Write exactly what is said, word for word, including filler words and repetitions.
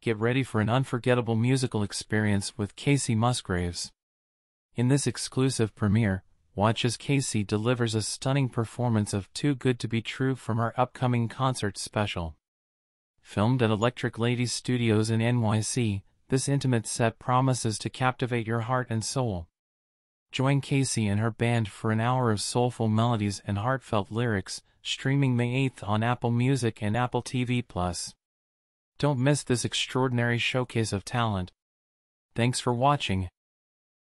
get ready for an unforgettable musical experience with Kacey Musgraves. In this exclusive premiere, watch as Kacey delivers a stunning performance of Too Good to Be True from her upcoming concert special. Filmed at Electric Ladies Studios in N Y C, this intimate set promises to captivate your heart and soul. Join Kacey and her band for an hour of soulful melodies and heartfelt lyrics, streaming May eighth on Apple Music and Apple T V plus. Don't miss this extraordinary showcase of talent. Thanks for watching.